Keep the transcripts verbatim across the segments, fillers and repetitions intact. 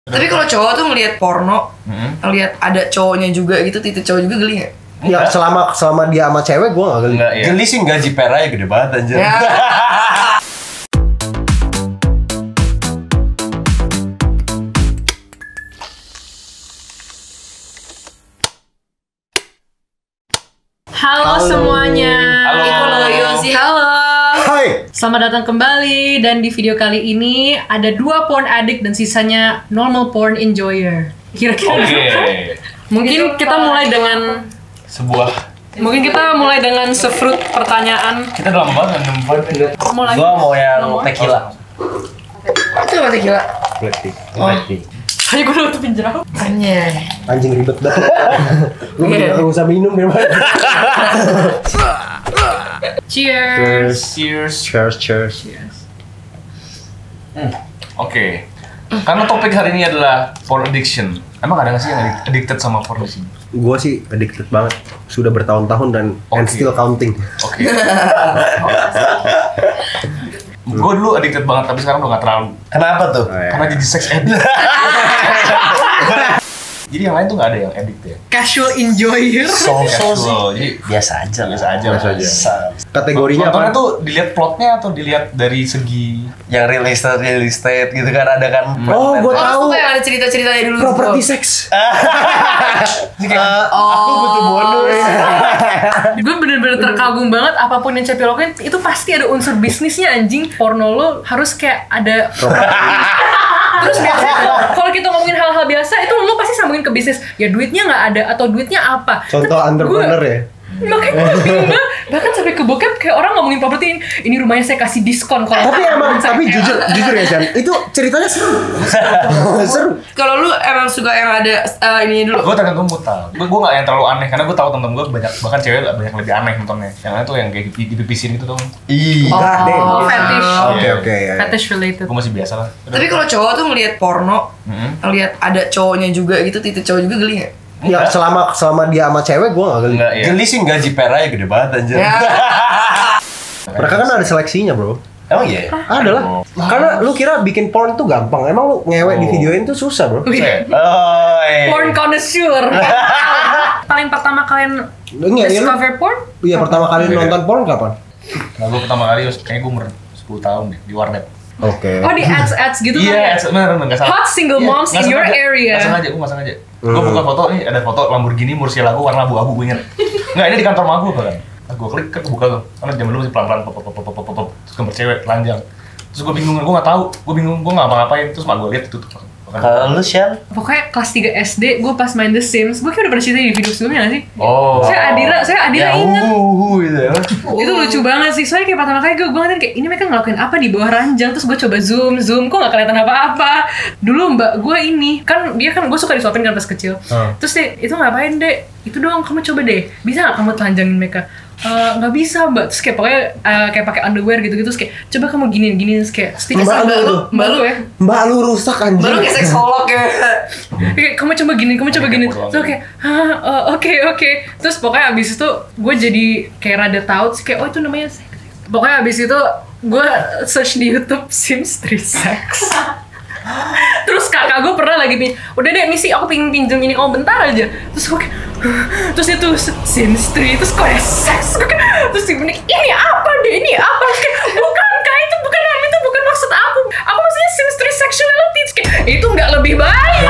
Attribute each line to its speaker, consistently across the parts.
Speaker 1: Tapi kalau cowok tuh ngelihat porno, hmm. ngelihat ada cowoknya juga gitu, titik cowok juga geli nggak?
Speaker 2: Ya selama selama dia sama cewek gue nggak geli.
Speaker 3: Nggak, ya. Geli sih nggak, jiper aja gede banget anjir. Ya.
Speaker 4: Halo, halo semuanya.
Speaker 3: Halo.
Speaker 1: Halo Yosi, halo.
Speaker 2: Hai.
Speaker 4: Selamat datang kembali, dan di video kali ini ada dua porn addict dan sisanya normal porn enjoyer. Kira-kira.
Speaker 3: Oke. Okay.
Speaker 4: Mungkin kita mulai dengan
Speaker 3: sebuah.
Speaker 4: Mungkin kita mulai dengan sefrut pertanyaan.
Speaker 3: Kita udah lama banget nembak.
Speaker 4: Mau lagi?
Speaker 3: Gua mau yang tequila.
Speaker 1: Itu apa tequila?
Speaker 2: Black tea.
Speaker 1: Oh.
Speaker 2: Black tea.
Speaker 4: Ayo gue udah tutupin jerawat.
Speaker 1: Anjay.
Speaker 2: Anjing ribet banget. Lu yeah. Gak usah minum deh, Mas.
Speaker 4: Cheers.
Speaker 3: Cheers.
Speaker 2: Cheers, cheers.
Speaker 4: Cheers.
Speaker 3: Hmm. Oke. Okay. Karena topik hari ini adalah porn addiction. Emang ada nggak sih yang addicted sama porn addiction?
Speaker 2: Gue sih addicted banget. Sudah bertahun-tahun dan okay. and still counting.
Speaker 3: Oke. Okay. Gue dulu addicted banget, tapi sekarang udah gak terlalu.
Speaker 2: Kenapa tuh? Oh,
Speaker 3: ya. Karena jadi sex addict. Jadi yang lain tuh gak ada yang addict ya?
Speaker 4: Casual enjoyer.
Speaker 3: So-so sih. Jadi
Speaker 5: biasa aja.
Speaker 3: Biasa aja.
Speaker 2: Biasa aja. Kategorinya apa?
Speaker 3: Nontonnya tuh dilihat plotnya atau dilihat dari segi
Speaker 5: yang real estate, real estate gitu kan, ada kan.
Speaker 2: Oh, gue tahu.
Speaker 1: Oh, yang ada cerita-ceritanya dulu.
Speaker 2: Property sex.
Speaker 1: uh, oh.
Speaker 2: Aku butuh bonus.
Speaker 4: Gue bener-bener terkagum banget, apapun yang Cepi lakuin itu pasti ada unsur bisnisnya anjing. Porno lo harus kayak ada. Terus biasanya kalau kita ngomongin hal-hal biasa itu lo pasti sambungin ke bisnis. Ya duitnya nggak ada atau duitnya apa.
Speaker 2: Contoh entrepreneur ya.
Speaker 4: Makanya gue bingung banget. Bahkan sampai ke bokep kayak orang ngomongin properti ini, ini rumahnya saya kasih diskon kalau.
Speaker 2: Tapi emang tapi jujur jujur ya Jan, itu ceritanya seru. Seru.
Speaker 1: Kalau lu emang suka yang ada uh, ini dulu.
Speaker 3: Gue tergantung mood tau. Gue gue nggak yang terlalu aneh karena gue tahu temen-temen gue banyak, bahkan cewek banyak lebih aneh nontonnya. Yang lain tuh yang kayak di pipisin gitu dong.
Speaker 2: Iya.
Speaker 4: Oh, fetish.
Speaker 2: Oke oke ya.
Speaker 4: Fetish related.
Speaker 3: Gue masih biasa lah.
Speaker 1: Tapi kalau cowok tuh ngelihat porno, ngelihat ada cowoknya juga gitu, titik cowok juga geli nggak?
Speaker 2: Ya selama selama dia sama cewek gue gak geli.
Speaker 3: Enggak, ya. Geli sih nggak, jiper aja gede banget anjir.
Speaker 1: Ya.
Speaker 2: Mereka kan ada seleksinya bro.
Speaker 3: Emang iya?
Speaker 2: Ada lah. Oh. Karena lu kira bikin porn tuh gampang. Emang lu ngewek oh. di videoin tuh susah bro.
Speaker 3: Oh, iya.
Speaker 4: Porn connoisseur. Paling pertama kalian
Speaker 2: Enggak,
Speaker 4: discover
Speaker 2: ya,
Speaker 4: porn?
Speaker 2: Iya pertama kali
Speaker 3: Enggak.
Speaker 2: nonton porn kapan?
Speaker 3: Nah gue pertama kali kayaknya gue umur sepuluh tahun deh di warnet.
Speaker 2: Oke.
Speaker 4: Oh di ads-ads gitu kan?
Speaker 3: Iya, benar benar nggak salah.
Speaker 4: Hot single moms in your area.
Speaker 3: Nggak sengaja, gue nggak sengaja. Gue buka foto, nih ada foto Lamborghini Murcielago warna abu-abu, gue inget. Nggak, ini di kantor mah gue kan. Gue klik kan buka tuh, karena jam dulu masih pelan-pelan pop pop pop pop pop pop, terus gambar cewek telanjang. Terus gue bingung, gue nggak tahu, gue bingung, gue nggak apa-ngapain. Terus mak gue lihat itu tuh.
Speaker 5: Kalau lu Sian?
Speaker 4: Pokoknya kelas tiga S D, gue pas main The Sims, gue kayak udah pernah cerita di video sebelumnya gak sih?
Speaker 3: Oh.
Speaker 4: Saya Adira, saya Adira
Speaker 5: ya,
Speaker 4: inget.
Speaker 5: Uh, gitu ya.
Speaker 4: Itu lucu banget sih, soalnya kayak pertama kali gue gue ngeliatin kayak ini mereka ngelakuin apa di bawah ranjang, terus gue coba zoom, zoom, kok gak kelihatan apa-apa. Dulu mbak gue ini, kan dia kan gue suka disuapin kan pas kecil. Hmm. Terus deh, itu ngapain deh? Itu doang, kamu coba deh, bisa gak kamu telanjangin mereka? Uh, nggak bisa mbak, terus kayak pokoknya uh, kayak pakai underwear gitu gitu, terus kayak coba kamu giniin giniin, terus kayak stiker
Speaker 2: mbak
Speaker 4: mbak lu, mbak lu ya,
Speaker 2: mbak lu rusak anjing.
Speaker 1: Mbak lu kayak seksolog ya.
Speaker 4: Kayak kamu coba giniin, kamu coba giniin, terus kayak ah oke oke, terus pokoknya abis itu gue jadi kayak rada tahu, terus kayak oh itu namanya sex. Pokoknya abis itu gue search di YouTube Sims three Sex. Terus kakak gue pernah lagi pin, udah deh misi aku pengen pinjem ini kamu bentar aja, terus gue kayak terus itu Sims three, terus kok ada seks, terus dia bilang ini apa deh, ini apa, terus kayak bukan kak, itu bukan itu bukan maksud aku, aku maksudnya Sims three sexuality, terus kayak itu nggak lebih baik.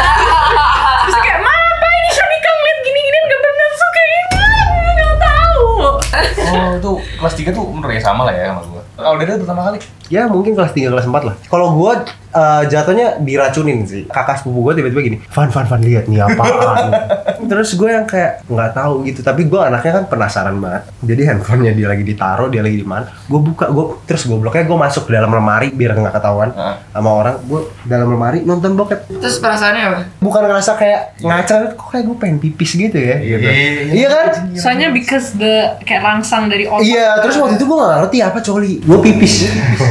Speaker 4: Terus kayak apa ini Shanika ngeliat gini-gini nggak bener, terus kayak nggak tahu.
Speaker 3: Oh itu kelas tiga tuh menurut ya sama lah ya sama gue. Kalau dia pertama kali?
Speaker 2: Ya mungkin kelas tiga, kelas empat lah. Kalau gue uh, jatuhnya diracunin sih. Kakak sepupu gue tiba-tiba gini, Van, Van, Van, lihat nih apaan. Terus gue yang kayak nggak tahu gitu. Tapi gue anaknya kan penasaran banget. Jadi handphonenya dia lagi ditaruh, dia lagi di mana. Gue buka, gue terus gobloknya gue masuk ke dalam lemari biar nggak ketahuan uh. sama orang. Gue dalam lemari nonton bokep.
Speaker 1: Terus perasaannya apa?
Speaker 2: Bukan ngerasa kayak ngaca, kok kayak gue pengen pipis gitu ya. Gitu. Iya kan?
Speaker 4: Soalnya because the kayak rangsang dari otak.
Speaker 2: Iya, terus waktu itu gue nggak ngerti apa coli. Gue pipis.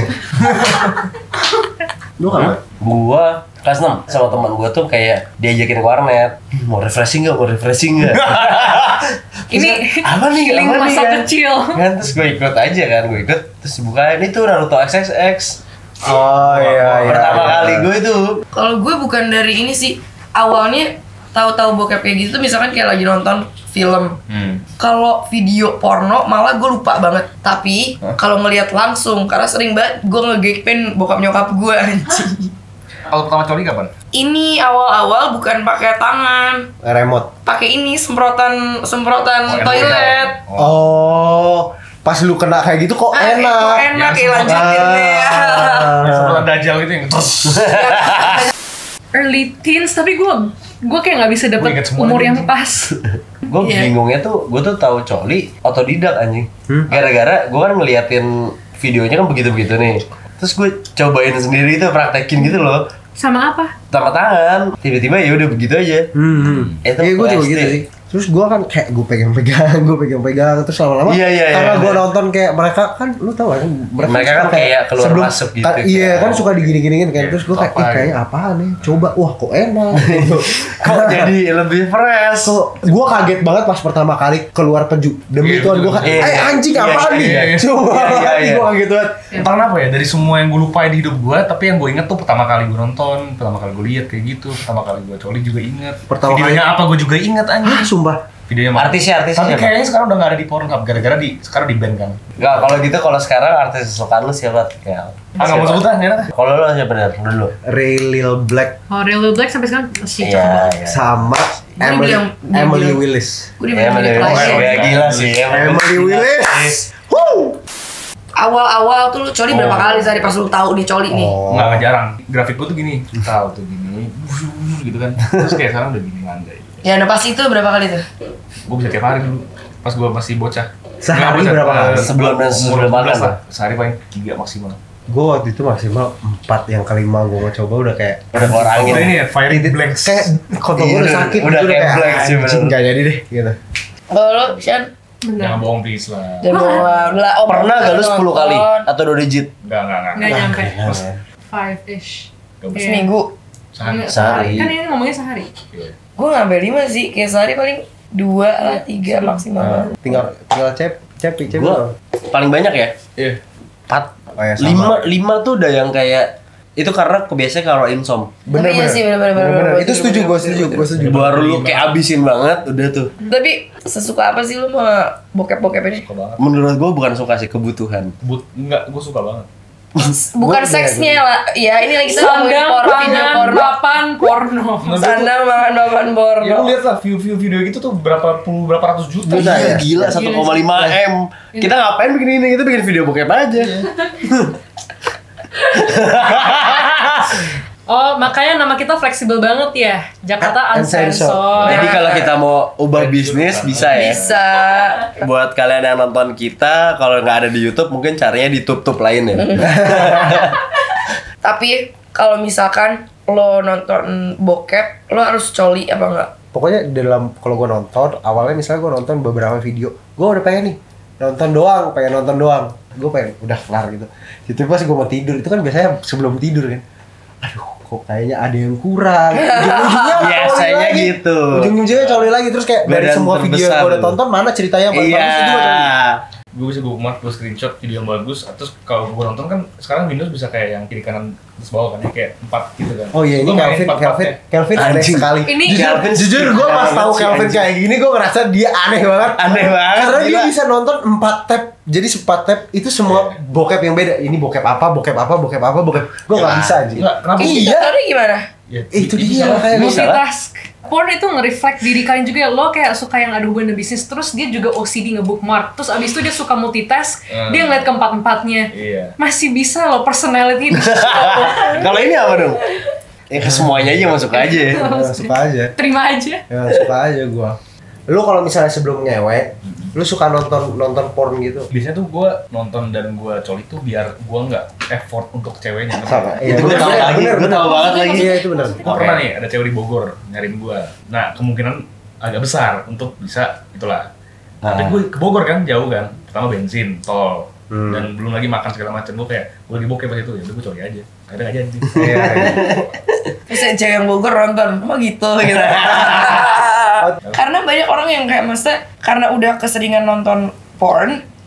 Speaker 2: Lu kapan?
Speaker 5: Gua kelas enam sama teman gua tuh kayak diajakin ke warnet. Mau refreshing gak? Mau refreshing gak?
Speaker 4: Ini
Speaker 5: apa nih?
Speaker 4: feeling masa
Speaker 5: kan?
Speaker 4: kecil.
Speaker 5: Kan terus gue ikut aja kan, gue ikut. Terus bukain itu Naruto X X X.
Speaker 2: Oh iya iya.
Speaker 5: Pertama kali gue itu.
Speaker 1: Kalau gue bukan dari ini sih. Awalnya tahu-tahu bokep kayak gitu tuh misalkan kayak lagi nonton film.
Speaker 3: Hmm.
Speaker 1: Kalau video porno malah gue lupa banget. Tapi kalau ngelihat langsung karena sering banget gue ngegekpen bokap nyokap gue anjing.
Speaker 3: Kalau pertama coli kapan?
Speaker 1: Ini awal-awal bukan pakai tangan,
Speaker 2: Remote.
Speaker 1: pakai ini semprotan semprotan
Speaker 3: Oh, enak.
Speaker 1: toilet.
Speaker 2: Oh, pas lu kena kayak gitu kok
Speaker 1: Ah,
Speaker 2: enak.
Speaker 1: kok enak kayak lanjutin deh ya.
Speaker 3: Yang semprotan dajal gitu yang terus.
Speaker 4: Early teens, tapi gue gue kayak nggak bisa
Speaker 3: Gua
Speaker 4: dapet
Speaker 3: inget semua
Speaker 4: umur
Speaker 3: lagi.
Speaker 4: yang pas.
Speaker 5: Gue
Speaker 1: Iya.
Speaker 5: bingungnya tuh, gue tuh tahu coli otodidak anjing. Gara-gara gue kan ngeliatin videonya kan begitu-begitu nih. Terus gue cobain sendiri tuh, praktekin gitu loh.
Speaker 4: Sama apa?
Speaker 5: Sama tangan, tiba-tiba ya udah begitu aja.
Speaker 2: Hmm.
Speaker 5: Itu
Speaker 2: Iya gue juga
Speaker 5: S D.
Speaker 2: gitu sih. Terus gue kan kayak gue pegang-pegang, gue pegang-pegang terus lama-lama.
Speaker 5: Iya, iya,
Speaker 2: karena
Speaker 5: iya,
Speaker 2: gue
Speaker 5: iya.
Speaker 2: nonton kayak mereka kan, lu tau kan?
Speaker 5: Mereka kan
Speaker 2: suka
Speaker 5: kayak keluar masuk gitu,
Speaker 2: kan, iya
Speaker 5: kayak,
Speaker 2: kan suka digini-giniin kan.
Speaker 3: Iya,
Speaker 2: Terus gue kayak,
Speaker 3: apa
Speaker 2: ih
Speaker 3: gitu.
Speaker 2: kayaknya apaan nih? Coba, wah kok enak. Gitu.
Speaker 5: Kok jadi lebih fresh?
Speaker 2: Kok gue kaget banget pas pertama kali keluar peju. Demi
Speaker 3: Iya,
Speaker 2: Tuhan gue
Speaker 3: betul.
Speaker 2: kayak,
Speaker 5: Iya,
Speaker 2: eh anjing
Speaker 5: iya,
Speaker 2: apaan
Speaker 5: iya,
Speaker 2: nih?
Speaker 3: iya, iya.
Speaker 2: Coba,
Speaker 5: Iya, iya, iya.
Speaker 2: gue kaget banget.
Speaker 3: Entah kenapa ya, dari semua yang gue lupain di hidup gue, tapi yang gue inget tuh pertama kali gue nonton, pertama kali gue lihat kayak gitu, pertama kali gue coli juga inget.
Speaker 2: Pertama
Speaker 3: Videonya apa gue juga inget
Speaker 2: Ah
Speaker 3: anjing.
Speaker 2: sumpah.
Speaker 3: Videonya mana?
Speaker 5: Artisnya, artisnya
Speaker 3: Tapi
Speaker 5: siapa?
Speaker 3: kayaknya sekarang udah gak ada di Pornhub, gara-gara di sekarang di band kan.
Speaker 5: Enggak, kalau gitu kalau sekarang artis kesukaan lu siapa? Kayak
Speaker 3: Ah nggak mau sebut ah, enak.
Speaker 5: Kalau lu siapa bener dulu?
Speaker 2: Ray Lil Black
Speaker 4: Oh, Real Black sampai sekarang masih cakep
Speaker 5: Iya,
Speaker 4: banget.
Speaker 5: iya.
Speaker 2: sama
Speaker 1: Gua
Speaker 2: Emily,
Speaker 1: bilang- gua
Speaker 2: Emily
Speaker 1: bilang-
Speaker 2: Willis.
Speaker 1: Gue
Speaker 5: Ya,
Speaker 1: dibilang
Speaker 5: bener,
Speaker 1: terakhir.
Speaker 3: Emily.
Speaker 5: ya, gila sih.
Speaker 2: Emily Willis. Woo!
Speaker 1: Awal-awal tuh lu coli berapa
Speaker 3: Oh.
Speaker 1: kali tadi pas lu tahu nih coli nih?
Speaker 2: Oh.
Speaker 3: Nggak, nggak jarang. Grafik gue tuh gini, tahu tuh gini, gitu kan. Terus kayak sekarang udah gini nganggay.
Speaker 1: Ya, nah pas itu berapa kali tuh?
Speaker 3: Gue bisa tiap hari dulu, pas gue masih bocah.
Speaker 2: Sehari
Speaker 3: Nggak, bocah,
Speaker 2: berapa
Speaker 3: eh,
Speaker 2: kali?
Speaker 5: Sebelum dan
Speaker 3: umur
Speaker 5: sesudah
Speaker 3: dua belas
Speaker 5: makan,
Speaker 3: lah. Sehari paling tiga maksimal.
Speaker 2: Gue waktu itu maksimal empat, yang kelima gue mau coba udah kayak
Speaker 5: Udah keluar angin.
Speaker 3: Udah ini ya, Fiery Blanks.
Speaker 2: kayak kotor gue
Speaker 5: Iya,
Speaker 2: udah sakit
Speaker 5: udah
Speaker 2: gitu,
Speaker 5: kayak blank sih,
Speaker 2: anjing
Speaker 5: bener.
Speaker 2: nggak jadi deh gitu.
Speaker 1: Kalau lo, Shan?
Speaker 3: Jangan bohong please lah.
Speaker 1: Dan bawa udah oh,
Speaker 5: Pernah gak lu
Speaker 1: nonton.
Speaker 5: sepuluh kali? Atau dua digit?
Speaker 3: Enggak, enggak, enggak.
Speaker 4: Nggak nyampe.
Speaker 5: Keren, ya.
Speaker 4: Five ish.
Speaker 3: Nggak bisa.
Speaker 1: Seminggu.
Speaker 3: Sehari.
Speaker 5: Sehari.
Speaker 4: Kan ini ngomongnya sehari.
Speaker 3: Iya.
Speaker 1: Gue ngambil lima sih, kayak sehari paling dua lah, tiga maksimal.
Speaker 2: Tinggal tinggal cep cepi cepi.
Speaker 5: Gua paling banyak ya?
Speaker 3: Iya.
Speaker 5: Empat.
Speaker 2: Oh ya, sama.
Speaker 5: Lima, lima tuh udah yang kayak itu karena kebiasaan kalau insom.
Speaker 2: Bener
Speaker 1: Tapi iya
Speaker 2: bener.
Speaker 1: sih, bener, bener,
Speaker 2: Bener,
Speaker 1: bener,
Speaker 2: bener.
Speaker 1: bener.
Speaker 2: Itu setuju gue setuju gue setuju.
Speaker 5: Baru lu kayak abisin banget udah tuh.
Speaker 1: Tapi sesuka apa sih lu sama bokep-bokep ini?
Speaker 3: Suka banget.
Speaker 5: Menurut gua bukan suka sih, kebutuhan.
Speaker 3: But, enggak, gue suka banget.
Speaker 1: Bukan seksnya lah, ya ini lagi kita ngomongin
Speaker 4: Sandang,
Speaker 1: porno, video
Speaker 4: pangan,
Speaker 1: porno.
Speaker 4: papan, porno.
Speaker 1: Sandang, makan, papan, porno.
Speaker 3: Ya lu lihat lah view-view video gitu tuh berapa puluh berapa ratus juta.
Speaker 2: Juta ya?
Speaker 5: Gila, satu koma lima M. Kita ngapain bikin ini? Kita bikin video bokep aja.
Speaker 4: Oh, makanya nama kita fleksibel banget ya. Jakarta
Speaker 2: Uncensored.
Speaker 4: Uncensored.
Speaker 5: Jadi kalau kita mau ubah bisnis bisa ya.
Speaker 1: Bisa.
Speaker 5: Buat kalian yang nonton kita, kalau nggak ada di YouTube mungkin caranya di tube-tube lain ya.
Speaker 1: Tapi kalau misalkan lo nonton bokep, lo harus coli apa enggak?
Speaker 2: Pokoknya dalam kalau gue nonton awalnya misalnya gue nonton beberapa video, gue udah pengen nih nonton doang, pengen nonton doang, gue pengen udah kelar gitu. Jadi pas gue mau tidur itu kan biasanya sebelum tidur kan, aduh kok kayaknya ada yang kurang. Ujung-ujungnya coli
Speaker 5: Biasanya
Speaker 2: lagi.
Speaker 5: gitu.
Speaker 2: Ujung-ujungnya coli lagi terus kayak dari
Speaker 5: Badan
Speaker 2: semua video yang
Speaker 5: terbesar.
Speaker 2: gue udah tonton mana ceritanya yang paling
Speaker 5: Iya.
Speaker 2: bagus itu gue coli.
Speaker 3: Gue bisa gue mark, gue screenshot video yang bagus. Terus kalau gue nonton kan sekarang Windows bisa kayak yang kiri kanan terus bawah kan ya, kayak empat gitu kan.
Speaker 2: Oh iya ini
Speaker 3: Gua main
Speaker 2: Kelvin,
Speaker 3: empat-empatnya.
Speaker 2: Kelvin, Kelvin aneh
Speaker 5: Anjing.
Speaker 2: sekali.
Speaker 4: Ini
Speaker 2: jujur,
Speaker 5: Kelvin
Speaker 2: jujur gue pas
Speaker 5: banget
Speaker 2: tahu
Speaker 5: sih,
Speaker 2: Kelvin
Speaker 5: anjing.
Speaker 2: kayak gini gue ngerasa dia aneh banget.
Speaker 5: Aneh banget.
Speaker 2: Karena dia
Speaker 5: gila.
Speaker 2: bisa nonton empat tab, jadi empat tab itu semua bokep yang beda. Ini bokep apa, bokep apa, bokep apa, bokep. Gue nggak
Speaker 3: Ya,
Speaker 2: bisa aja.
Speaker 3: enggak, kenapa?
Speaker 2: Iya.
Speaker 1: Tadi gimana?
Speaker 3: Ya,
Speaker 2: Itu
Speaker 3: itu
Speaker 2: dia
Speaker 3: salah.
Speaker 2: makanya gue salah.
Speaker 4: multitask. Porn itu nge-reflect diri kalian juga ya. Lo kayak suka yang ada hubungan bisnis, terus dia juga O C D nge-bookmark. Terus abis itu dia suka multitask,
Speaker 3: Hmm.
Speaker 4: dia ngeliat keempat-empatnya.
Speaker 3: Iya.
Speaker 4: Masih bisa lo personality.
Speaker 5: Kalau ini apa dong? Ya ke semuanya aja masuk aja.
Speaker 2: Ya, suka aja.
Speaker 4: Terima aja.
Speaker 2: Ya, suka aja gue. Lu kalau misalnya sebelum ngewe, lu suka nonton nonton porn gitu?
Speaker 3: Biasanya tuh gue nonton dan gue coli tuh biar gue nggak effort untuk ceweknya.
Speaker 2: Sama. Iya,
Speaker 5: Itu gue
Speaker 2: bener,
Speaker 5: tahu
Speaker 2: bener,
Speaker 5: lagi,
Speaker 2: bener,
Speaker 5: gue
Speaker 2: bener.
Speaker 5: tahu banget lagi.
Speaker 2: Iya itu bener.
Speaker 3: Gue pernah nih ada cewek di Bogor nyariin gue. Nah kemungkinan agak besar untuk bisa itulah. Tapi
Speaker 5: Ah.
Speaker 3: gue ke Bogor kan jauh kan. Pertama bensin, tol,
Speaker 2: Hmm.
Speaker 3: dan belum lagi makan segala macam. Gue kayak gue lagi bokeh pas itu ya, udah gue coli aja. Kadang aja jadi.
Speaker 2: Iya, iya.
Speaker 1: Terus yang cewek yang Bogor nonton, oh gitu gitu. Karena banyak orang yang kayak maksudnya karena udah keseringan nonton porn,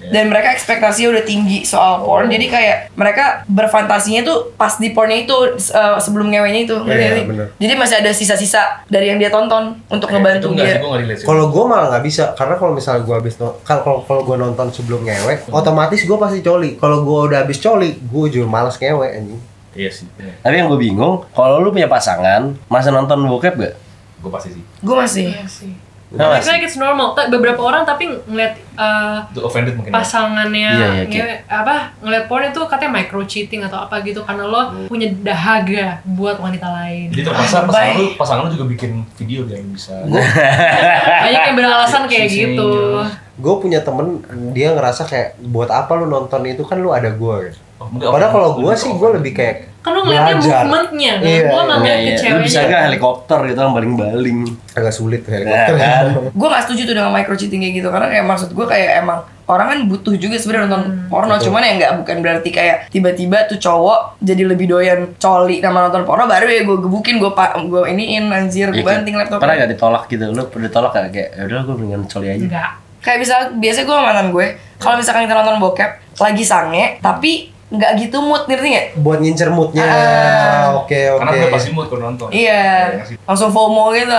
Speaker 1: Dan mereka ekspektasinya udah tinggi soal porn, jadi kayak mereka berfantasinya tuh pas di pornnya itu uh, sebelum ngewenya itu.
Speaker 2: Iya,
Speaker 1: ngerti nggak sih?
Speaker 2: bener.
Speaker 1: Jadi masih ada sisa-sisa dari yang dia tonton untuk
Speaker 3: Kayak
Speaker 1: ngebantu
Speaker 3: itu enggak
Speaker 1: dia.
Speaker 3: sih, gue nggak relate sih.
Speaker 2: Kalau gue malah nggak bisa, karena kalau misalnya gue habis no- kalau kalau gue nonton sebelum ngewe, otomatis gue pasti coli. Kalau gue udah habis coli, gue juga malas ngewe anjing.
Speaker 3: Iya sih, bener.
Speaker 5: Tapi yang gue bingung, kalau lu punya pasangan, masih nonton bokep gak?
Speaker 3: Gue pasti sih.
Speaker 1: Gue masih.
Speaker 4: Iya sih.
Speaker 5: Nah,
Speaker 4: I feel like it's normal. Ta- Beberapa orang tapi ngeliat uh,
Speaker 3: Itu offended mungkin. ya.
Speaker 4: pasangannya
Speaker 5: Iya, iya,
Speaker 4: ngewe- apa ngeliat porn itu katanya micro cheating atau apa gitu karena lo punya dahaga buat wanita lain.
Speaker 3: Jadi terpaksa pasangan
Speaker 1: Baik.
Speaker 3: lu, pasangan lu juga bikin video biar lu bisa.
Speaker 4: Banyak yang beralasan kayak
Speaker 3: Sisinya.
Speaker 4: gitu.
Speaker 2: Gue punya temen, dia ngerasa kayak buat apa lu nonton itu kan lu ada gue. Gitu.
Speaker 3: Oh, mungkin
Speaker 2: Padahal
Speaker 3: offended.
Speaker 2: kalau gue
Speaker 3: Lebih
Speaker 2: sih
Speaker 3: ke
Speaker 2: gue
Speaker 3: offended.
Speaker 2: lebih kayak
Speaker 4: Kan lo ngeliatnya
Speaker 2: belajar.
Speaker 4: movementnya kan,
Speaker 2: Iya,
Speaker 4: lo nggak
Speaker 2: iya,
Speaker 4: ngeliat ke
Speaker 5: Iya, lu bisa
Speaker 4: ceweknya.
Speaker 5: gak helikopter gitu yang baling-baling.
Speaker 2: agak sulit tuh
Speaker 5: Nah,
Speaker 2: helikopter.
Speaker 5: kan?
Speaker 1: Gue gak setuju tuh dengan micro cheating kayak gitu, karena kayak maksud gue kayak emang orang kan butuh juga sebenarnya nonton porno,
Speaker 2: Betul.
Speaker 1: cuman ya nggak bukan berarti kayak tiba-tiba tuh cowok jadi lebih doyan coli nama nonton porno baru ya gue gebukin, gue pak gue iniin anjir, gue
Speaker 5: Iya,
Speaker 1: banting laptop.
Speaker 5: Pernah gak ditolak gitu? Lu pernah ditolak gak? Kayak yaudah gue mendingan coli aja.
Speaker 4: Enggak.
Speaker 1: Kayak bisa biasanya gue sama mantan gue, kalau misalkan kita nonton bokep lagi sange tapi nggak gitu mood, ngerti nggak?
Speaker 2: Buat ngincer moodnya.
Speaker 1: Ah.
Speaker 2: Oke oke.
Speaker 3: Karena udah pasti mood kalau nonton.
Speaker 1: Iya,
Speaker 3: nggak sih?
Speaker 1: langsung FOMO gitu.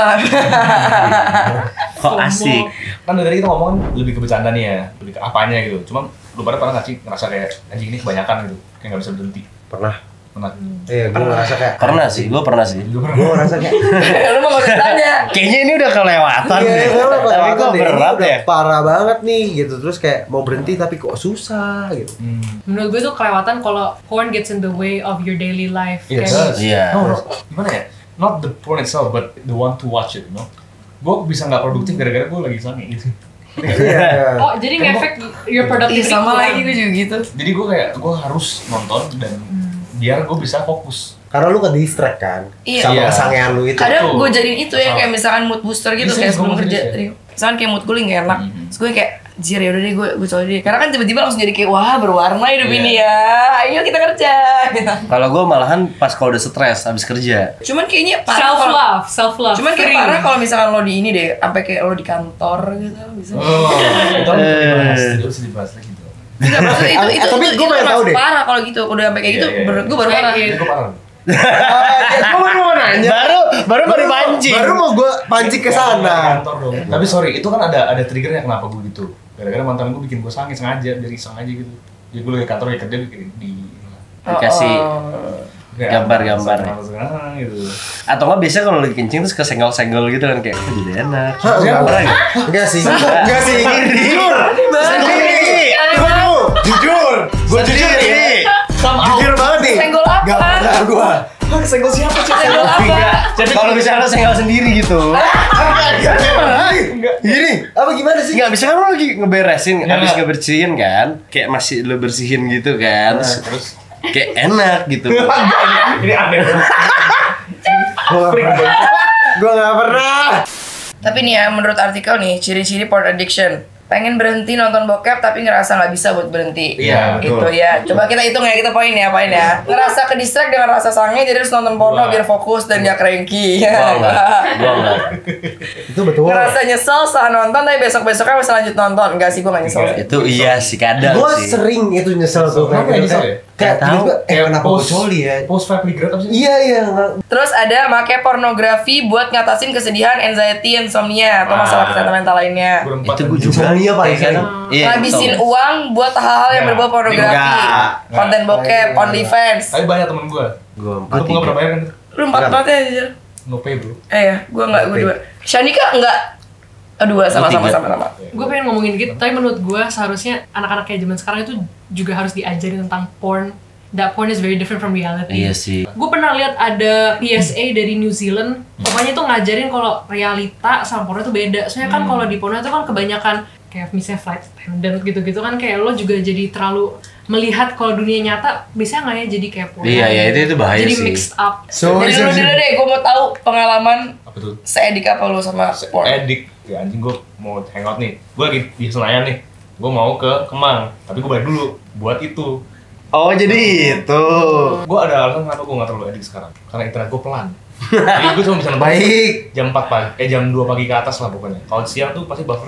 Speaker 5: Kok asik?
Speaker 3: Kan dari tadi kita ngomong lebih ke bercanda nih ya, lebih ke apanya gitu. Cuma lu pada pernah nggak sih ngerasa kayak anjing ini kebanyakan gitu, kayak nggak bisa berhenti.
Speaker 2: Pernah.
Speaker 3: Pernah.
Speaker 2: Iya, gue ngerasa kayak.
Speaker 5: Pernah sih, gue pernah sih.
Speaker 3: Juga pernah.
Speaker 2: Gue ngerasa kayak.
Speaker 1: Lu mau nggak tanya?
Speaker 5: Kayaknya ini udah kelewatan
Speaker 2: Iya,
Speaker 5: deh.
Speaker 2: gue udah
Speaker 5: Tapi
Speaker 2: kelewatan
Speaker 5: kok
Speaker 2: deh. Ini
Speaker 5: berat
Speaker 2: udah
Speaker 5: ya?
Speaker 2: parah banget nih gitu. Terus kayak mau berhenti tapi kok susah gitu.
Speaker 3: Hmm.
Speaker 4: Menurut gue tuh kelewatan kalau porn gets in the way of your daily life.
Speaker 3: Yes.
Speaker 4: Kayak
Speaker 5: Iya.
Speaker 3: No, no. Gimana ya? Not the porn itself, but the one to watch it, you know. Gue bisa nggak produktif gara-gara gue lagi sange gitu.
Speaker 2: Iya.
Speaker 4: Oh, jadi
Speaker 3: Kan
Speaker 4: ngefek your
Speaker 1: Ih,
Speaker 4: productivity.
Speaker 1: sama
Speaker 4: kurang.
Speaker 1: lagi gue juga gitu.
Speaker 3: Jadi gue kayak gue harus nonton dan biar gue bisa fokus.
Speaker 2: Karena lu ke distract kan
Speaker 1: Iya.
Speaker 2: sama
Speaker 3: Iya.
Speaker 2: kesangean lu itu.
Speaker 1: Kadang
Speaker 3: Betul.
Speaker 1: gue jadiin itu ya
Speaker 3: Sama.
Speaker 1: kayak misalkan mood booster gitu,
Speaker 3: Bisa,
Speaker 1: kayak
Speaker 3: bisa,
Speaker 1: sebelum
Speaker 3: bisa,
Speaker 1: kerja.
Speaker 3: bisa.
Speaker 1: Tadi. Misalkan kayak mood gue lagi nggak enak,
Speaker 3: Mhm.
Speaker 1: terus gue kayak jir ya udah deh gue gue coba deh. Karena kan tiba-tiba langsung jadi kayak wah berwarna hidup
Speaker 3: Iya.
Speaker 1: ini ya, ayo kita kerja. Gitu.
Speaker 5: Kalau gue malahan pas kalau udah stres habis kerja.
Speaker 1: Cuman kayaknya parah
Speaker 4: Self
Speaker 1: kalau
Speaker 4: love, self love.
Speaker 1: cuman kayak parah kalau misalkan lo di ini deh, sampai kayak lo di kantor gitu bisa.
Speaker 3: Oh, itu harus dibahas, itu harus dibahas lagi gitu.
Speaker 1: Enggak, maksudnya itu itu
Speaker 2: Tapi
Speaker 1: itu,
Speaker 2: gue
Speaker 1: itu
Speaker 2: pengen tahu
Speaker 1: termasuk
Speaker 2: deh.
Speaker 1: parah kalau gitu, udah sampai kayak gitu,
Speaker 3: Iya, iya, iya.
Speaker 1: menurut gue baru
Speaker 4: Kayak
Speaker 1: parah.
Speaker 4: gitu.
Speaker 3: Itu gue parah.
Speaker 2: Gue baru mau nanya.
Speaker 5: Baru baru mau dipancing.
Speaker 2: Baru mau gue pancing ke
Speaker 3: Di
Speaker 2: sana.
Speaker 3: kantor dong. Tapi sorry, itu kan ada ada triggernya kenapa gue gitu. Gara-gara mantan gue bikin gue sange sengaja, dari iseng aja gitu. Jadi gue lagi kantor lagi kerja di, di
Speaker 5: Dikasih
Speaker 1: Oh.
Speaker 3: kayak
Speaker 5: Gambar-gambar.
Speaker 3: sekarang gitu.
Speaker 5: atau nggak biasanya kalau lagi kencing terus kesenggol-senggol gitu kan kayak oh, jadi enak.
Speaker 2: Hah, enggak,
Speaker 5: Pernah nggak?
Speaker 2: enggak sih. Enggak sih. Jujur.
Speaker 5: Sendiri.
Speaker 2: Aduh, jujur. Gue jujur ini. Jujur banget nih.
Speaker 1: Senggol apa?
Speaker 2: Enggak pernah gue.
Speaker 3: Hah, senggol siapa sih?
Speaker 1: Senggol apa?
Speaker 5: Kalau misalnya lo senggol sendiri gitu.
Speaker 2: Gini, apa gimana sih?
Speaker 5: Nggak bisa kan lo lagi ngeberesin,
Speaker 3: Nggak,
Speaker 5: habis
Speaker 3: nggak.
Speaker 5: ngebersihin kan, kayak masih lo bersihin gitu kan, terus,
Speaker 3: Terus
Speaker 5: kayak enak gitu.
Speaker 3: ini aneh.
Speaker 2: Gue nggak pernah.
Speaker 1: Tapi nih ya, menurut artikel nih, ciri-ciri porn addiction. Pengen berhenti nonton bokep tapi ngerasa nggak bisa buat berhenti.
Speaker 3: Iya,
Speaker 1: Itu
Speaker 2: betul.
Speaker 1: ya. Coba kita hitung ya, kita poin ya, poin ya. Ngerasa ke distract dengan rasa sange, jadi harus nonton porno
Speaker 3: Wah.
Speaker 1: biar fokus dan gak cranky.
Speaker 5: Gua enggak, gua enggak.
Speaker 2: Itu betul.
Speaker 1: Ngerasa nyesel setelah nonton tapi besok-besoknya bisa lanjut nonton. Enggak sih, gue gak nyesel.
Speaker 3: Enggak.
Speaker 5: Itu iya sih kadang
Speaker 2: Gue
Speaker 5: sih.
Speaker 2: sering itu nyesel tuh.
Speaker 3: Kenapa ya nyesel ya?
Speaker 2: Kayak
Speaker 5: Nggak tahu.
Speaker 2: tiba-tiba, eh kenapa gue coli ya?
Speaker 3: Post vibe regret apa sih?
Speaker 2: Iya iya. nggak-
Speaker 1: Terus ada make pornografi buat ngatasin kesedihan, anxiety, insomnia, atau
Speaker 3: Wah.
Speaker 1: masalah kesehatan mental lainnya.
Speaker 3: Berempat
Speaker 5: Itu
Speaker 3: kan.
Speaker 5: gue juga.
Speaker 2: Insomnia paling
Speaker 5: Iya,
Speaker 2: sering.
Speaker 5: Iya,
Speaker 1: Ngabisin
Speaker 5: betul.
Speaker 1: uang buat hal-hal yang
Speaker 3: Nggak.
Speaker 1: berbau pornografi,
Speaker 5: Nggak.
Speaker 1: konten bokep,
Speaker 2: Nggak.
Speaker 1: OnlyFans.
Speaker 3: Tapi banyak temen gue.
Speaker 5: Gua
Speaker 3: Aku nggak pernah bayar kan?
Speaker 1: Lu empat
Speaker 2: Berapa?
Speaker 1: banget ya, anjir.
Speaker 3: No pay bro.
Speaker 1: Eh ya, gue enggak, gue dua. Shanika enggak. Oh, dua sama-sama
Speaker 5: tiga.
Speaker 1: sama-sama.
Speaker 4: Gue pengen ngomongin gitu, tapi menurut gue seharusnya anak-anak kayak zaman sekarang itu juga harus diajarin tentang porn. That porn is very different from reality.
Speaker 5: Iya sih.
Speaker 4: Gue pernah lihat ada P S A dari New Zealand, pokoknya tuh ngajarin kalau realita sama porno itu beda. Soalnya kan kalau di porno itu kan kebanyakan kayak misalnya flight attendant gitu-gitu kan kayak lo juga jadi terlalu melihat kalau dunia nyata bisa nggak ya jadi kayak porno.
Speaker 5: Iya, iya, itu- itu bahaya
Speaker 4: jadi
Speaker 5: sih.
Speaker 4: mixed up.
Speaker 2: So,
Speaker 1: Jadi dulu dulu deh, gue mau tahu pengalaman
Speaker 3: Apa tuh?
Speaker 1: seedik apa lu sama porn.
Speaker 3: Edik. Ya anjing gue mau hangout nih. Gue lagi di Senayan nih. Gue mau ke Kemang. Tapi gue balik dulu buat itu.
Speaker 5: Oh jadi itu.
Speaker 3: Gue ada alasan kenapa gue gak terlalu edik sekarang. Karena internet gue pelan. Jadi gue cuma bisa nonton
Speaker 2: Baik.
Speaker 3: jam empat pagi, eh jam dua pagi ke atas lah pokoknya. Kalau siang tuh pasti buffering ada.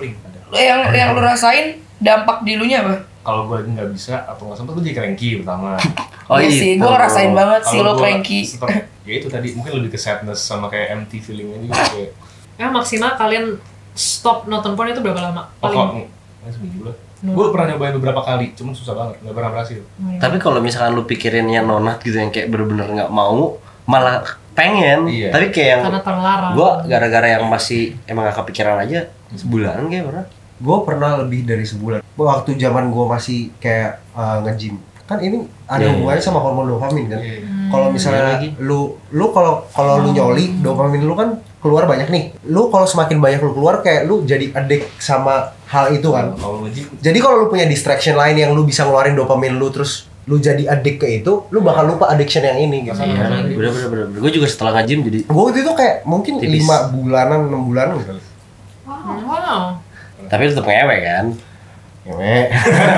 Speaker 1: yang yang lu rasain dampak di lu nya apa?
Speaker 3: Kalau gue lagi nggak bisa atau nggak sempat, gue jadi cranky pertama.
Speaker 5: Oh
Speaker 1: Iya sih, gue ngerasain banget sih lo
Speaker 3: Kalau gua
Speaker 1: cranky.
Speaker 3: setelah- ya itu tadi mungkin lebih ke sadness sama kayak empty feelingnya juga kayak.
Speaker 4: Ya maksimal kalian stop nonton porn itu berapa lama?
Speaker 3: Oh,
Speaker 4: Paling
Speaker 3: kok seminggu lah. Gue pernah nyobain beberapa kali, cuman susah banget, nggak pernah berhasil.
Speaker 5: Tapi kalau misalkan lu pikirinnya nonat gitu yang kayak bener-bener nggak mau, malah pengen.
Speaker 3: Iya.
Speaker 5: Tapi kayak yang
Speaker 4: karena terlarang.
Speaker 5: gua gara-gara yang masih emang gak kepikiran aja sebulan kayak pernah.
Speaker 2: Gue pernah lebih dari sebulan. Waktu zaman gue masih kayak uh, nge-gym. Kan ini ada
Speaker 5: Iya,
Speaker 2: hubungannya
Speaker 5: iya.
Speaker 2: sama hormon dopamin kan.
Speaker 3: Iya.
Speaker 2: Kalau misalnya
Speaker 5: Iya lagi.
Speaker 2: lu lu kalau kalau lu nyoli, dopamin lu kan keluar banyak nih. Lu kalau semakin banyak lu keluar kayak lu jadi addict sama hal itu kan.
Speaker 3: Kalau nge-gym,
Speaker 2: Jadi kalau lu punya distraction lain yang lu bisa ngeluarin dopamin lu terus lu jadi addict ke itu, lu bakal lupa addiction yang ini gitu.
Speaker 4: Iya.
Speaker 5: Bener-bener bener. Gue juga setelah nge-gym jadi
Speaker 2: Gue waktu itu kayak mungkin
Speaker 5: Tipis.
Speaker 2: lima bulanan, enam bulan gitu.
Speaker 4: Wow. wow.
Speaker 5: tapi tetap ngewe kan.
Speaker 2: Ngewe.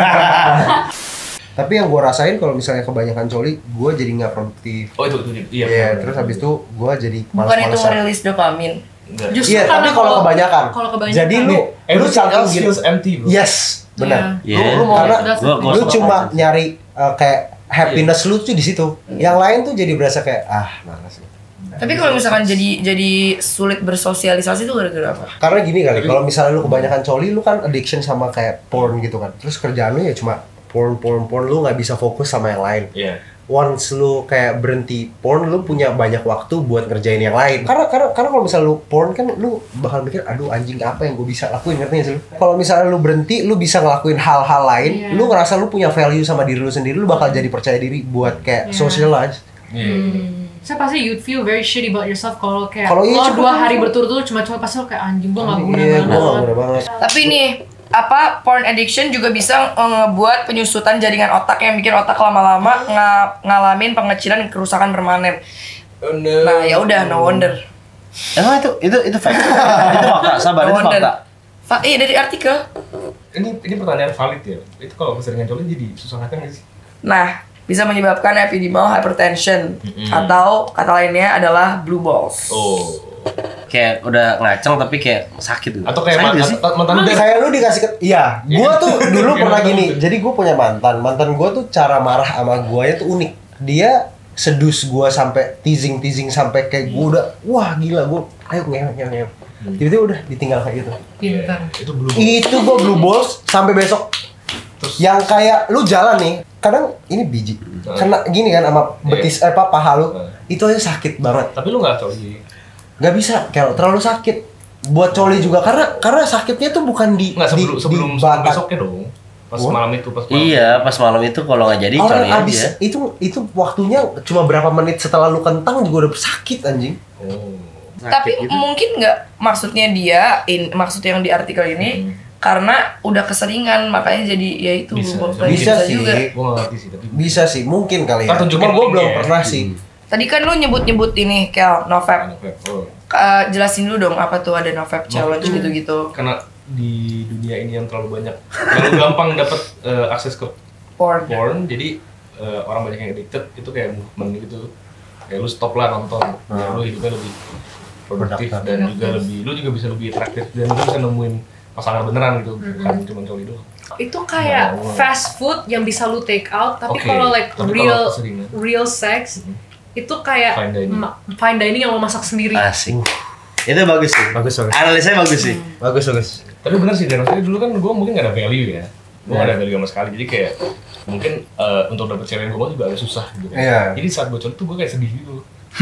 Speaker 2: Tapi yang gue rasain kalau misalnya kebanyakan coli, gue jadi nggak produktif.
Speaker 3: oh itu itu iya.
Speaker 2: Iya,
Speaker 3: benar.
Speaker 2: terus habis itu gue jadi
Speaker 1: Bukan itu
Speaker 2: malas-malasan.
Speaker 1: ngerilis dopamin.
Speaker 3: Enggak.
Speaker 4: Justru
Speaker 2: Iya,
Speaker 4: karena
Speaker 2: tapi kalau kebanyakan.
Speaker 4: Kalau kebanyakan.
Speaker 2: Jadi lu lu
Speaker 3: Everything
Speaker 2: saking
Speaker 3: else
Speaker 2: gitu.
Speaker 3: feels empty, bro.
Speaker 2: Yes, benar.
Speaker 5: Iya.
Speaker 2: Lu, lu mau
Speaker 5: Iya.
Speaker 2: karena
Speaker 5: Gua- gua
Speaker 2: lu
Speaker 5: sepakat
Speaker 2: cuma
Speaker 5: sih.
Speaker 2: nyari uh, kayak happiness lu tuh di situ. Yang lain tuh jadi berasa kayak ah, malas.
Speaker 1: Tapi kalau misalkan jadi jadi sulit bersosialisasi itu gara-gara apa?
Speaker 2: Karena gini kali, kalau misalnya lu kebanyakan coli, lu kan addiction sama kayak porn gitu kan. Terus kerjaan lu ya cuma porn, porn, porn, lu nggak bisa fokus sama yang lain.
Speaker 3: Iya.
Speaker 2: Once lu kayak berhenti porn, lu punya banyak waktu buat ngerjain yang lain. Karena karena karena kalau misalnya lu porn kan lu bakal mikir, aduh anjing apa yang gue bisa lakuin, ngerti nggak sih lu? Kalau misalnya lu berhenti, lu bisa ngelakuin hal-hal lain,
Speaker 4: Iya.
Speaker 2: lu ngerasa lu punya value sama diri lu sendiri, lu bakal jadi percaya diri buat kayak
Speaker 4: Iya.
Speaker 2: socialize.
Speaker 3: Iya.
Speaker 4: Saya pasti you'd feel very shitty about yourself kalau kayak
Speaker 2: Kalau iya,
Speaker 4: lo
Speaker 2: cepet
Speaker 4: dua
Speaker 2: aja.
Speaker 4: hari berturut-turut cuma cuma pasti lo kayak anjing gue nggak guna
Speaker 2: Iya, gue
Speaker 4: banget.
Speaker 2: gak guna banget.
Speaker 1: Tapi nih, apa porn addiction juga bisa eh, ngebuat penyusutan jaringan otak yang bikin otak lama-lama nga- ngalamin pengecilan dan kerusakan permanen.
Speaker 3: Oh, no.
Speaker 1: Nah, ya udah no wonder.
Speaker 5: Emang itu itu itu fact. Itu fakta, sabar
Speaker 1: No
Speaker 5: itu
Speaker 1: wonder.
Speaker 5: fakta.
Speaker 1: Fa- iya dari artikel.
Speaker 3: Ini ini pertanyaan valid ya. Itu kalau keseringan coli jadi susah makan nggak sih?
Speaker 1: Nah, bisa menyebabkan epidimal hypertension atau kata lainnya adalah blue balls.
Speaker 3: Oh.
Speaker 5: Kayak udah ngaceng tapi kayak sakit gitu.
Speaker 3: Atau kayak
Speaker 5: Sakit
Speaker 3: man-
Speaker 5: nggak sih?
Speaker 3: at- mantan lu
Speaker 2: Kayak lu dikasih ke, iya, gua tuh dulu
Speaker 3: Iya,
Speaker 2: pernah
Speaker 3: betul,
Speaker 2: gini.
Speaker 3: betul.
Speaker 2: Jadi gua punya mantan, mantan gua tuh cara marah sama gua tuh unik. Dia sedus gua sampai teasing teasing sampai kayak gua udah wah gila gua ayo ngewe ngewe ngewe. Tiba-tiba udah ditinggal kayak gitu.
Speaker 4: Pintar.
Speaker 3: itu belum.
Speaker 2: Itu gua blue balls sampai besok.
Speaker 3: Terus
Speaker 2: Yang kayak lu jalan nih, kadang ini biji. Kena gini kan sama betis eh apa paha lu. Itu aja sakit banget.
Speaker 3: tapi lu nggak coli.
Speaker 2: Gak bisa, kalau terlalu sakit. Buat coli juga karena karena sakitnya tuh bukan di
Speaker 3: Nggak sebelum
Speaker 2: di,
Speaker 3: sebelum,
Speaker 2: di
Speaker 3: sebelum
Speaker 2: bakat.
Speaker 3: besoknya dong. Pas
Speaker 2: Wah.
Speaker 3: malam itu pas malam.
Speaker 5: Iya, pas malam itu kalau nggak jadi
Speaker 2: Orang
Speaker 5: coli
Speaker 2: abis
Speaker 5: aja.
Speaker 2: itu itu waktunya cuma berapa menit setelah lu kentang juga udah sakit anjing.
Speaker 3: Oh.
Speaker 1: Tapi
Speaker 5: Sakit gitu.
Speaker 1: mungkin nggak maksudnya dia, in, maksud yang di artikel ini
Speaker 3: Hmm.
Speaker 1: karena udah keseringan makanya jadi ya itu
Speaker 3: Bisa,
Speaker 1: blue balls
Speaker 3: bisa.
Speaker 1: tadi.
Speaker 2: Bisa sih.
Speaker 1: juga.
Speaker 3: Gua nggak ngerti sih tapi.
Speaker 2: Bisa sih, mungkin kali ya.
Speaker 3: Ntar tunjukin
Speaker 2: Cuma gue belum
Speaker 3: linknya.
Speaker 2: pernah sih.
Speaker 1: Tadi kan lu nyebut-nyebut ini Kel, Novap.
Speaker 3: Oh.
Speaker 1: Uh, jelasin dulu dong apa tuh ada Novap challenge
Speaker 3: tuh-
Speaker 1: gitu-gitu.
Speaker 3: Karena di dunia ini yang terlalu banyak, terlalu gampang dapat eh, akses ke
Speaker 1: Porn.
Speaker 3: porn, jadi eh, orang banyak yang addicted itu kayak movement gitu. Kayak lu stop lah nonton, ya, lu hidupnya lebih produktif
Speaker 2: Produktif.
Speaker 3: dan juga lebih, lu juga bisa lebih interaktif dan lu bisa nemuin pasangan beneran gitu, bukan cuma coli doang.
Speaker 4: Itu kayak
Speaker 3: Wow.
Speaker 4: fast food yang bisa lu take out, tapi
Speaker 3: Oke,
Speaker 4: kalau like
Speaker 3: tapi
Speaker 4: real
Speaker 3: kalau keseringan.
Speaker 4: real sex itu kayak
Speaker 3: Fine dining.
Speaker 4: ma- fine dining yang lo masak sendiri.
Speaker 5: Asik. Itu bagus sih.
Speaker 2: Bagus, bagus.
Speaker 5: Analisanya bagus sih.
Speaker 2: Bagus bagus.
Speaker 3: Tapi bener sih, dan maksudnya dulu kan gue mungkin gak ada value ya, gue gak ada value sama sekali, jadi kayak mungkin eh, untuk dapet cewek yang gue mau juga agak susah gitu.
Speaker 2: Iya.
Speaker 3: Jadi saat gue coli tuh gue kayak sedih gitu.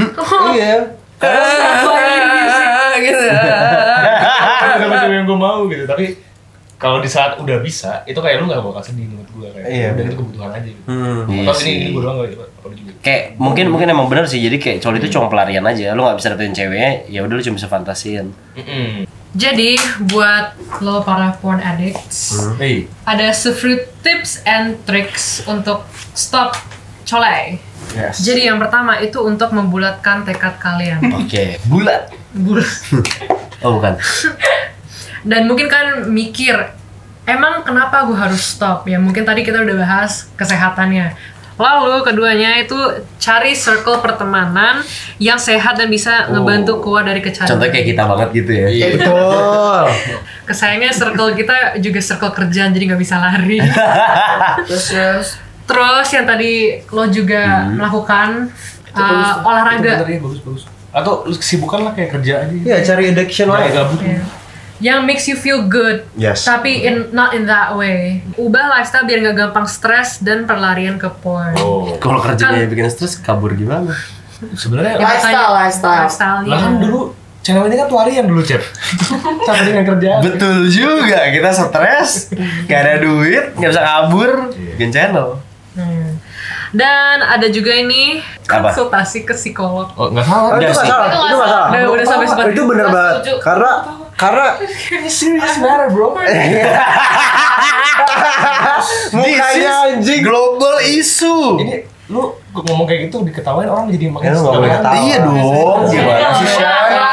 Speaker 2: Iya.
Speaker 1: Ah, gitu.
Speaker 3: Karena dapet cewek yang gue mau gitu, tapi kalau di saat udah bisa, itu kayak lu gak bakal sedih menurut gue kayak,
Speaker 2: Iya.
Speaker 3: dan itu kebutuhan aja gitu.
Speaker 2: Hmm.
Speaker 5: Iya
Speaker 3: Atau ini
Speaker 5: sih.
Speaker 3: ini gue doang kali, apa lu juga?
Speaker 5: Kayak mungkin mungkin emang bener sih. Jadi kayak coli itu cuma pelarian aja. Lu nggak bisa dapetin ceweknya, ya udah lu cuma bisa fantasiin.
Speaker 3: Mm-mm.
Speaker 4: Jadi buat lo para porn addicts,
Speaker 3: Hey,
Speaker 4: ada several tips and tricks untuk stop colai.
Speaker 2: Yes.
Speaker 4: Jadi yang pertama itu untuk membulatkan tekad kalian.
Speaker 5: Oke, bulat.
Speaker 4: Bulat.
Speaker 5: Oh bukan.
Speaker 4: Dan mungkin kan mikir, emang kenapa gue harus stop? Ya mungkin tadi kita udah bahas kesehatannya. Lalu keduanya itu cari circle pertemanan yang sehat dan bisa ngebantu keluar dari kecanduan.
Speaker 5: Contohnya kayak kita banget gitu ya.
Speaker 2: Iya, betul.
Speaker 4: Kesayangannya circle kita juga circle kerjaan jadi nggak bisa lari.
Speaker 1: Terus terus.
Speaker 4: Terus yang tadi lo juga melakukan uh, olahraga.
Speaker 3: Itu bener ya, bagus bagus. Atau lu kesibukan lah kayak kerja aja.
Speaker 2: Iya, cari addiction
Speaker 3: Jangan
Speaker 2: lain.
Speaker 3: gabut.
Speaker 4: Iya. Yang makes you feel good,
Speaker 2: Yes.
Speaker 4: tapi in not in that way. Ubah lifestyle biar nggak gampang stres dan perlarian ke porn.
Speaker 3: Oh.
Speaker 5: Kalau kerjanya
Speaker 4: Kan-
Speaker 5: bikin stres, kabur gimana?
Speaker 3: Sebenarnya
Speaker 4: Ya,
Speaker 1: Lifestyle,
Speaker 4: makanya-
Speaker 1: lifestyle.
Speaker 4: lifestyle-nya.
Speaker 3: lah kan dulu channel ini kan tuh harian dulu, Cep. Capek dengan kerjaan.
Speaker 5: Betul juga, kita stres, gak ada duit, nggak bisa kabur, bikin channel.
Speaker 4: Hmm. Dan ada juga ini
Speaker 5: Apa?
Speaker 4: konsultasi ke psikolog.
Speaker 3: Oh, enggak salah.
Speaker 2: Oh, itu
Speaker 5: Udah
Speaker 2: nggak
Speaker 5: sih.
Speaker 2: salah,
Speaker 6: Itu
Speaker 2: itu
Speaker 6: nggak
Speaker 2: nggak salah.
Speaker 4: Udah, udah sampai seperti
Speaker 2: Itu bener
Speaker 6: Gua
Speaker 2: banget.
Speaker 6: setuju.
Speaker 2: Karena karena
Speaker 3: Serious matter, bro.
Speaker 2: mukanya anjing.
Speaker 5: Global issue.
Speaker 3: Ini lu ngomong kayak gitu diketawain orang jadi makin
Speaker 2: Ya, lu nggak
Speaker 3: suka
Speaker 2: boleh
Speaker 3: kan?
Speaker 2: ketawa.
Speaker 5: Iya dong, gimana sih Shay?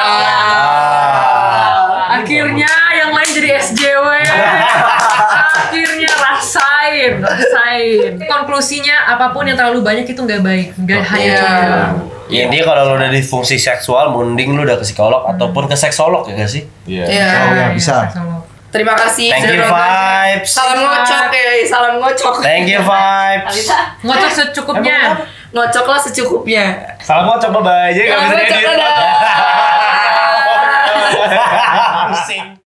Speaker 4: Akhirnya yang lain jadi S J W. Akhirnya rasain, rasain. Konklusinya apapun yang terlalu banyak itu nggak baik, nggak hanya
Speaker 1: Iya.
Speaker 4: cuma.
Speaker 5: Ya ini kalau lu udah di fungsi seksual, mending lu udah ke psikolog ataupun ke seksolog ya gak sih?
Speaker 3: Iya.
Speaker 1: Iya.
Speaker 2: Oh, ya, bisa.
Speaker 1: Terima kasih.
Speaker 5: Thank
Speaker 1: sudah
Speaker 5: you,
Speaker 1: nonton.
Speaker 5: Vibes.
Speaker 1: Salam ngocok ya, salam ngocok.
Speaker 5: Thank you vibes.
Speaker 6: Alisa.
Speaker 4: Ngocok secukupnya.
Speaker 1: Ngocoklah secukupnya.
Speaker 3: Salam ngocok, bye-bye. Jadi nggak
Speaker 1: Salam
Speaker 3: bisa
Speaker 1: ngocok,
Speaker 3: diedit.
Speaker 1: dadah.
Speaker 5: Pusing.